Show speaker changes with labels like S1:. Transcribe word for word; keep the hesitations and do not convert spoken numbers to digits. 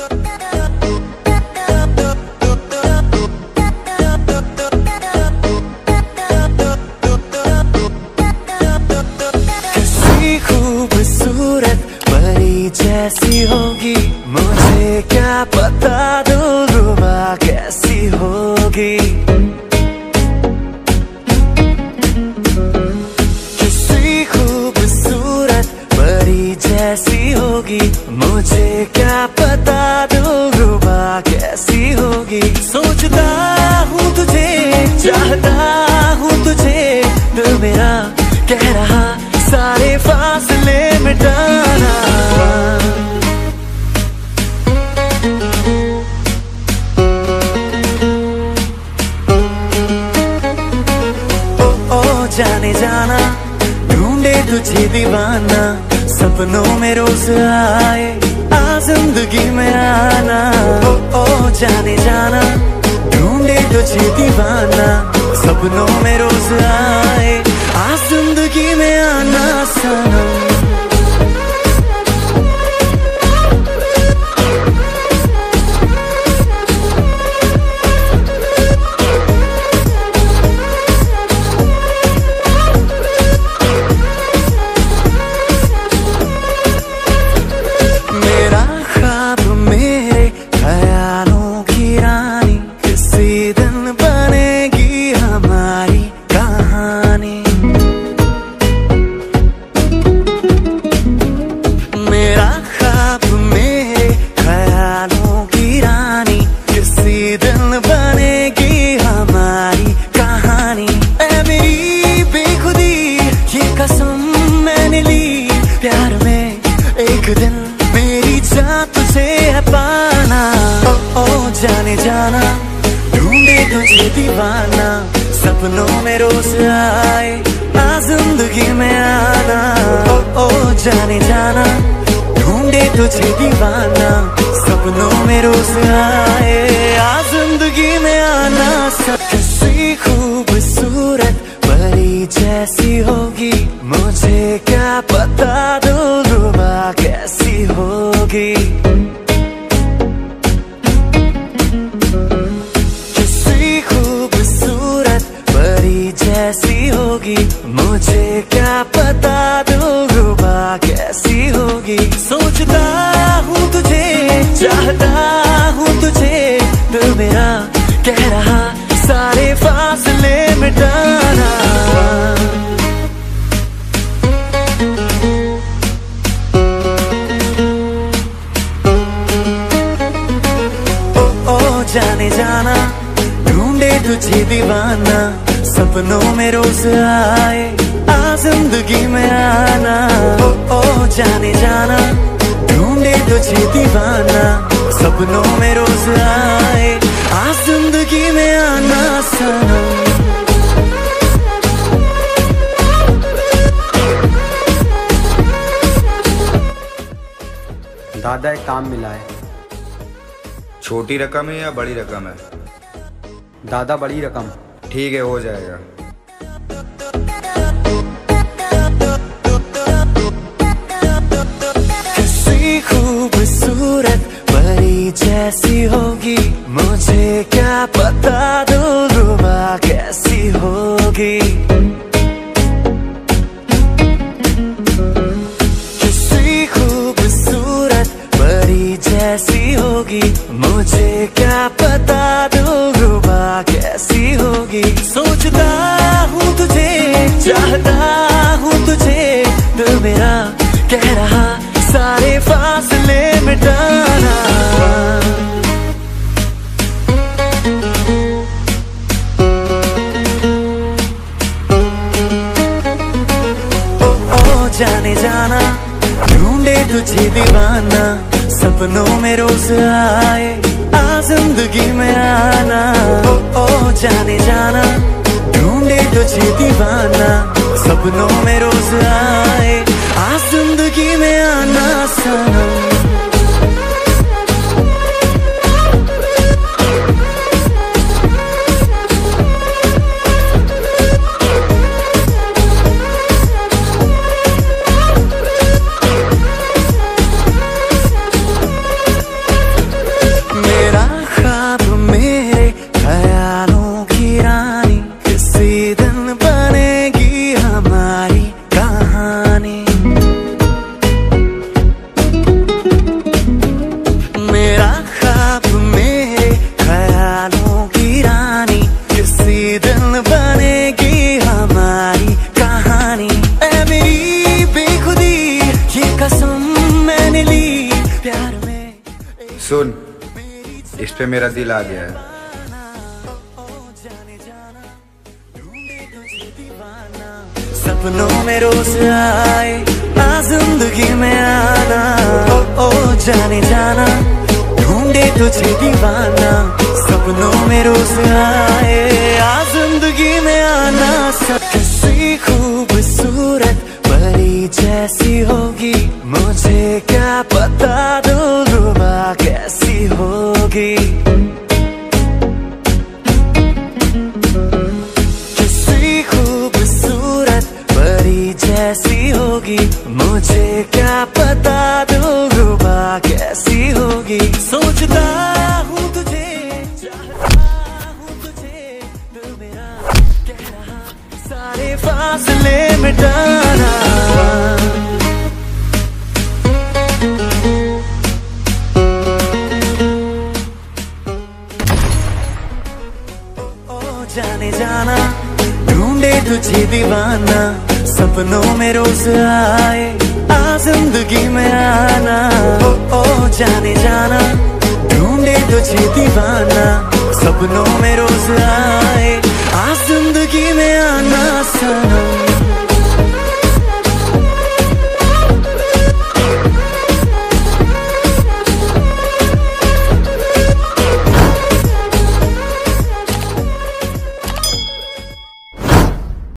S1: किसी खूबसूरत परी जैसी होगी, मुझे क्या पता दिलरुबा कैसी होगी। किसी खूबसूरत परी जैसी होगी, मुझे क्या पता दिलरुबा कैसी होगी। सोचता हूँ तुझे, चाहता हूँ तुझे, दिल मेरा कह रहा सारे फासले मिटाना। ओ ओ जाने जाना, ढूंढे तुझे दीवाना, सपनों में रोज आए, आ जिंदगी में आना। ओ ओ जाने जाना, ढूंढे तुझे दीवाना, सपनों में रोज आए, आ जिंदगी में आना सनम। मेरा ख्वाब मेरे ख्यालों की रानी, किसी दिन बनेगी हमारी कहानी। मेरा ख्वाब मेरे ख्यालों की रानी, किसी दिन बनेगी हमारी कहानी। ऐ मेरी बेखुदी ये कसम मैंने ली, प्यार में एक दिन मेरी जान तुझे है पाना। ओ ओ जाने जाना, ढूंढे तुझे दीवाना, सपनों में रोज आए, आ जिंदगी में आना। ओ ओ जाने जाना, ढूंढे तुझे दीवाना, सपनों में रोज आए, आ जिंदगी में आना। किसी खूबसूरत परी जैसी होगी, मुझे क्या पता दिलरुबा कैसी होगी। किसी खूबसूरत परी जैसी होगी, मुझे क्या पता दिलरुबा कैसी होगी। सोचता हूँ तुझे, चाहता हूँ तुझे, दिल मेरा कह रहा सारे फासले मिटाना। ओ ओ जाने जाना, ढूंढे तुझे दीवाना, सपनों में रोज आए, आ जिंदगी में आना। ओ ओ जाने जाना, ढूंढे तुझे दीवाना, सपनों में रोज आए, आ जिंदगी में आना सनम।
S2: दादा एक काम मिला है।
S3: छोटी रकम है या बड़ी रकम है?
S2: दादा बड़ी रकम।
S3: ठीक है, हो जाएगा।
S1: किसी खूबसूरत परी जैसी होगी, मुझे क्या पता दिलरुबा कैसी होगी। किसी खूबसूरत परी जैसी होगी, मुझे क्या पता दिलरुबा कैसी होगी। सोचता हूँ तुझे, चाहता हूँ तुझे, दिल मेरा कह रहा सारे फासले मिटाना। ओ ओ जाने जाना, ढूंढे तुझे दीवाना, सपनों में रोज आए, आ जिंदगी में आना। ओ ओ जाने जाना, ढूंढे तुझे दीवाना, सपनों में रोज आए, आ जिंदगी में आना सनम। फिल्म बनेगी हमारी कहानी। ऐ मेरी बेखुदी ये कसम मैंने ली प्यार में।
S3: सुन, इस पे मेरा दिल आ गया है।
S1: सपनों में रोज आए आ जिंदगी में आना, ओ ओ जाने जाना ढूंढे तुझे दीवाना। सपनों में रोज आए आ जिंदगी में आना। कैसी खूबसूरत परी जैसी होगी, मुझे क्या पता दिलरुबा कैसी होगी। कैसी होगी मुझे क्या पता दिलरुबा कैसी होगी। सोचता हूँ तुझे, चाहता हूँ तुझे, दिल मेरा कह रहा सारे फासले मिटाना। ओ, ओ जाने जाना ढूंढे तुझे दीवाना। सपनों में रोज आए आ जिंदगी में आना, ओ ओ जाने जाना ढूंढे तुझे दीवाना। सपनों में रोज आए आ जिंदगी में आना सनम।